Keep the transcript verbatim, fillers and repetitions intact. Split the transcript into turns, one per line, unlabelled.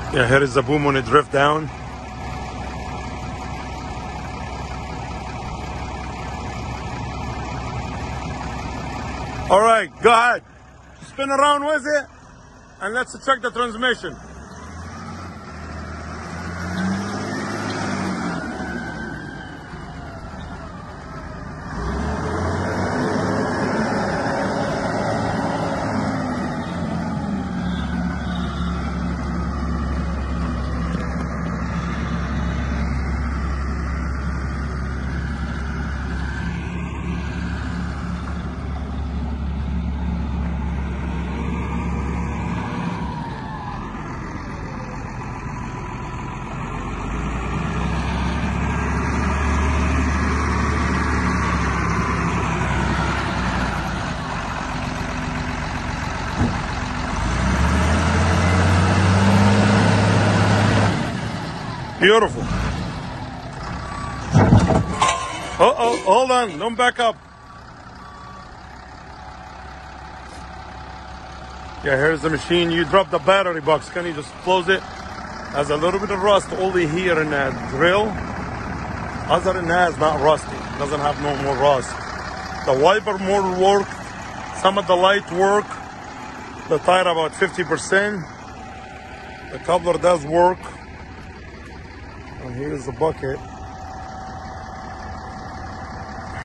Yeah, here is the boom when it drift down. All right, go ahead. Spin around with it, and let's check the transmission. Beautiful. Uh-oh, hold on, don't back up. Yeah, here's the machine. You dropped the battery box. Can you just close it? Has a little bit of rust only here in that drill. Other than that, it's not rusty. Doesn't have no more rust. The wiper motor work. Some of the light work. The tire about fifty percent. The coupler does work. And here's the bucket.